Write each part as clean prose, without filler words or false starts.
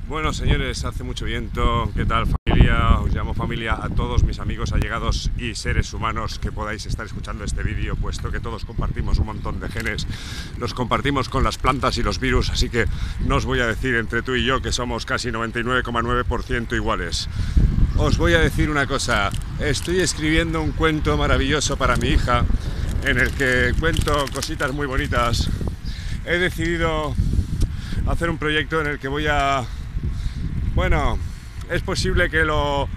Bueno, señores, hace mucho viento. ¿Qué tal, familia? Os llamo familia a todos mis amigos, allegados y seres humanos que podáis estar escuchando este vídeo, puesto que todos compartimos un montón de genes. Los compartimos con las plantas y los virus, así que no os voy a decir entre tú y yo que somos casi 99,9% iguales. Os voy a decir una cosa. Estoy escribiendo un cuento maravilloso para mi hija, en el que cuento cositas muy bonitas. He decidido hacer un proyecto en el que voy a... Bueno, es posible que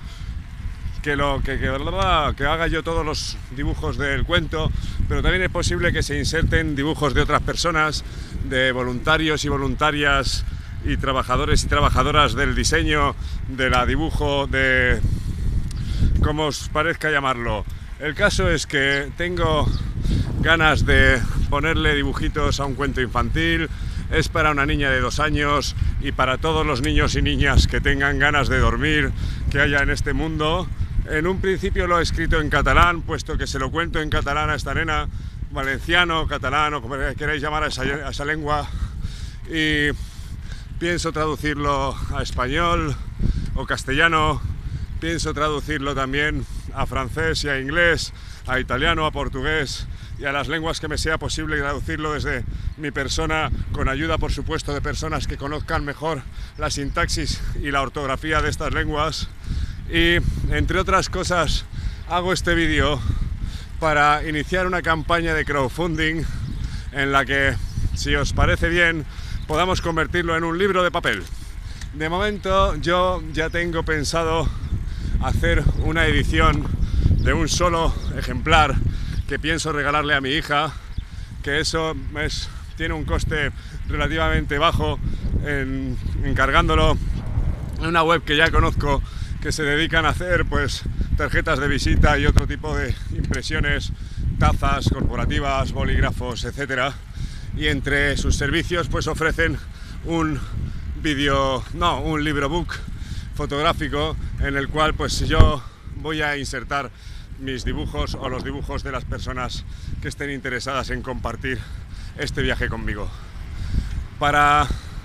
haga yo todos los dibujos del cuento, pero también es posible que se inserten dibujos de otras personas, de voluntarios y voluntarias y trabajadores y trabajadoras del diseño, de la dibujo, de... como os parezca llamarlo. El caso es que tengo ganas de ponerle dibujitos a un cuento infantil. Es para una niña de 2 años y para todos los niños y niñas que tengan ganas de dormir que haya en este mundo. En un principio lo he escrito en catalán, puesto que se lo cuento en catalán a esta nena, valenciano, catalán o como queráis llamar a esa lengua, y pienso traducirlo a español o castellano. Pienso traducirlo también a francés y a inglés, a italiano, a portugués y a las lenguas que me sea posible traducirlo desde mi persona, con ayuda, por supuesto, de personas que conozcan mejor la sintaxis y la ortografía de estas lenguas. Y, entre otras cosas, hago este vídeo para iniciar una campaña de crowdfunding en la que, si os parece bien, podamos convertirlo en un libro de papel. De momento, yo ya tengo pensado hacer una edición de un solo ejemplar que pienso regalarle a mi hija, que eso tiene un coste relativamente bajo, encargándolo en una web que ya conozco, que se dedican a hacer pues tarjetas de visita y otro tipo de impresiones, tazas corporativas, bolígrafos, etcétera. Y entre sus servicios pues ofrecen un librobook fotográfico en el cual pues yo voy a insertar mis dibujos o los dibujos de las personas que estén interesadas en compartir este viaje conmigo. Para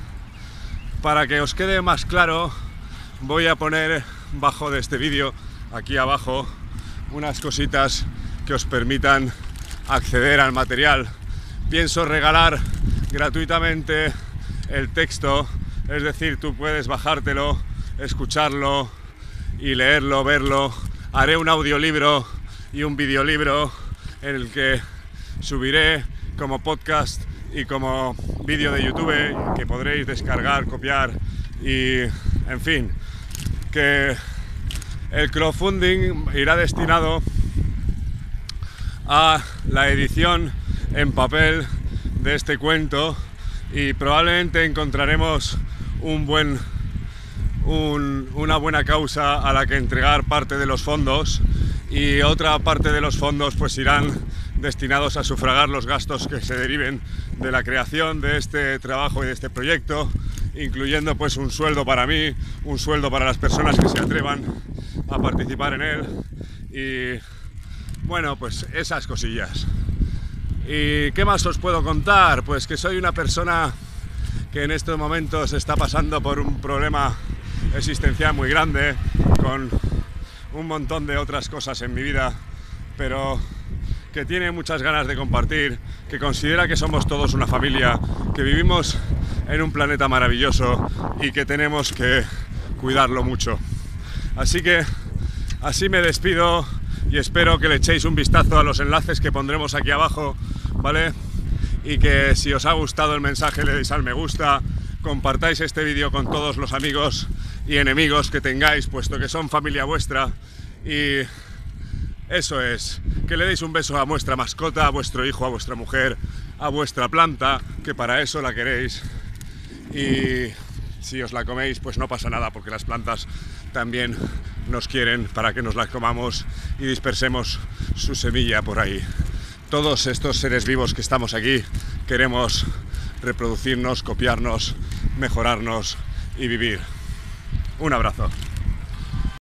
que os quede más claro, voy a poner bajo de este vídeo, aquí abajo, unas cositas que os permitan acceder al material. Pienso regalar gratuitamente el texto, es decir, tú puedes bajártelo, escucharlo y leerlo, verlo. Haré un audiolibro y un videolibro en el que subiré como podcast y como vídeo de YouTube que podréis descargar, copiar y, en fin, que el crowdfunding irá destinado a la edición en papel de este cuento y probablemente encontraremos una buena causa a la que entregar parte de los fondos, y otra parte de los fondos pues irán destinados a sufragar los gastos que se deriven de la creación de este trabajo y de este proyecto, incluyendo pues un sueldo para mí, un sueldo para las personas que se atrevan a participar en él y bueno, pues esas cosillas. ¿Y qué más os puedo contar? Pues que soy una persona que en estos momentos está pasando por un problema existencial muy grande, con un montón de otras cosas en mi vida, pero que tiene muchas ganas de compartir, que considera que somos todos una familia, que vivimos en un planeta maravilloso y que tenemos que cuidarlo mucho. Así que así me despido y espero que le echéis un vistazo a los enlaces que pondremos aquí abajo, ¿vale? Y que si os ha gustado el mensaje le deis al me gusta, compartáis este vídeo con todos los amigos y enemigos que tengáis, puesto que son familia vuestra, y eso es, que le deis un beso a vuestra mascota, a vuestro hijo, a vuestra mujer, a vuestra planta, que para eso la queréis, y si os la coméis pues no pasa nada, porque las plantas también nos quieren para que nos las comamos y dispersemos su semilla por ahí. Todos estos seres vivos que estamos aquí queremos reproducirnos, copiarnos, mejorarnos y vivir. Un abrazo.